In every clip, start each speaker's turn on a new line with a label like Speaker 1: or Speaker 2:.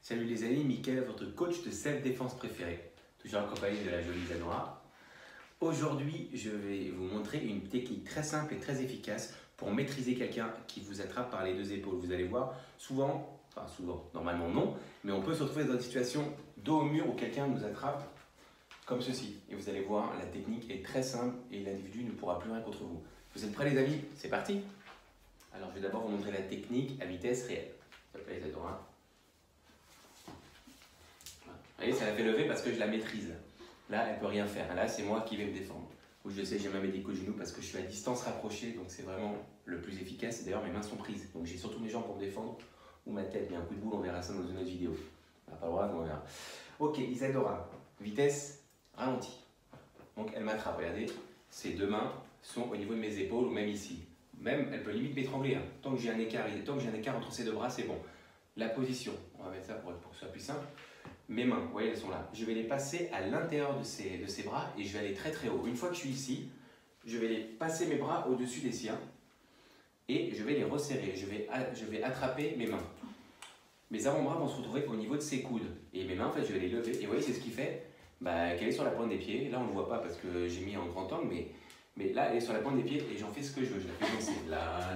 Speaker 1: Salut les amis, Mickaël, votre coach de self-défense préféré, toujours accompagné de la jolie Isadora. Aujourd'hui, je vais vous montrer une technique très simple et très efficace pour maîtriser quelqu'un qui vous attrape par les deux épaules. Vous allez voir, souvent, normalement non, mais on peut se retrouver dans des situations dos au mur où quelqu'un nous attrape comme ceci. Et vous allez voir, la technique est très simple et l'individu ne pourra plus rien contre vous. Vous êtes prêts les amis? C'est parti! Alors je vais d'abord vous montrer la technique à vitesse réelle. Ça s'appelle Isadora. Vous voyez, ça la fait lever parce que je la maîtrise. Là, elle ne peut rien faire. Là, c'est moi qui vais me défendre. Ou je sais, j'ai ma médico au genou parce que je suis à distance rapprochée, donc c'est vraiment le plus efficace. Et d'ailleurs, mes mains sont prises. Donc j'ai surtout mes jambes pour me défendre, ou ma tête. Il y a un coup de boule, on verra ça dans une autre vidéo. On n'a pas le droit, mais on verra. Ok, Isadora, vitesse ralentie. Donc elle m'attrape, regardez. Ses deux mains sont au niveau de mes épaules, ou même ici. Même, elle peut limite m'étrangler. Hein. Tant que j'ai un écart entre ses deux bras, c'est bon. La position, on va mettre ça pour que ce soit plus simple. Mes mains, vous voyez, elles sont là. Je vais les passer à l'intérieur de ses bras et je vais aller très très haut. Une fois que je suis ici, je vais les passer mes bras au-dessus des siens et je vais les resserrer. Je vais attraper mes mains. Mes avant-bras vont se retrouver au niveau de ses coudes. Et mes mains, en fait, je vais les lever. Et vous voyez, c'est ce qui fait qu'elle est sur la pointe des pieds. Là, on ne le voit pas parce que j'ai mis en grand angle, mais là, elle est sur la pointe des pieds et j'en fais ce que je veux. Je la fais danser.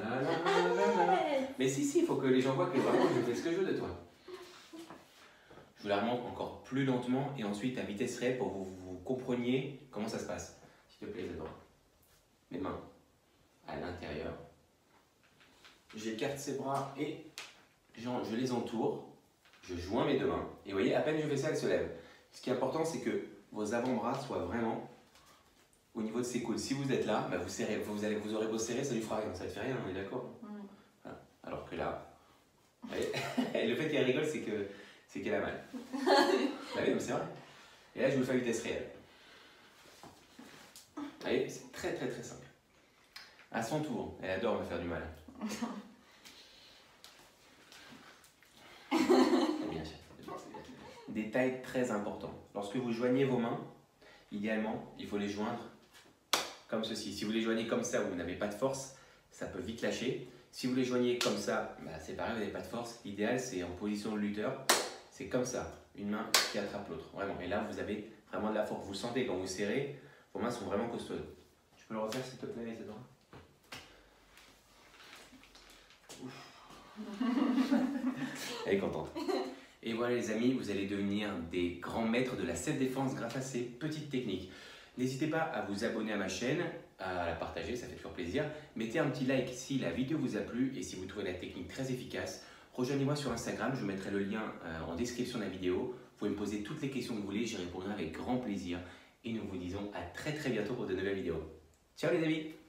Speaker 1: Mais si, il faut que les gens voient que vraiment, je fais ce que je veux de toi. Je vous la remonte encore plus lentement et ensuite à vitesse réelle pour que vous compreniez comment ça se passe. S'il te plaît, Isadora. Mes mains à l'intérieur. J'écarte ses bras et je les entoure. Je joins mes deux mains. Et vous voyez, à peine je fais ça, elle se lève. Ce qui est important, c'est que vos avant-bras soient vraiment au niveau de ses coudes. Si vous êtes là, vous serrez, vous aurez beau serrer, ça lui fera rien. Ça ne fait rien, on est d'accord? Voilà. Alors que là, vous voyez, le fait qu'elle rigole, c'est qu'elle a mal. Bah oui, c'est vrai. Et là, je vous fais à vitesse réelle. Vous voyez, c'est très très très simple. À son tour, elle adore me faire du mal. C'est bien, détail très important. Lorsque vous joignez vos mains, idéalement, il faut les joindre comme ceci. Si vous les joignez comme ça, vous n'avez pas de force, ça peut vite lâcher. Si vous les joignez comme ça, c'est pareil, vous n'avez pas de force. L'idéal, c'est en position de lutteur. C'est comme ça, une main qui attrape l'autre, vraiment. Et là, vous avez vraiment de la force. Vous le sentez quand vous serrez, vos mains sont vraiment costaudes. Tu peux le refaire, s'il te plaît, Isadora? Elle est contente. Et voilà, les amis, vous allez devenir des grands maîtres de la self-défense grâce à ces petites techniques. N'hésitez pas à vous abonner à ma chaîne, à la partager, ça fait toujours plaisir. Mettez un petit like si la vidéo vous a plu et si vous trouvez la technique très efficace. Rejoignez-moi sur Instagram, je vous mettrai le lien en description de la vidéo. Vous pouvez me poser toutes les questions que vous voulez, j'y répondrai avec grand plaisir. Et nous vous disons à très très bientôt pour de nouvelles vidéos. Ciao les amis!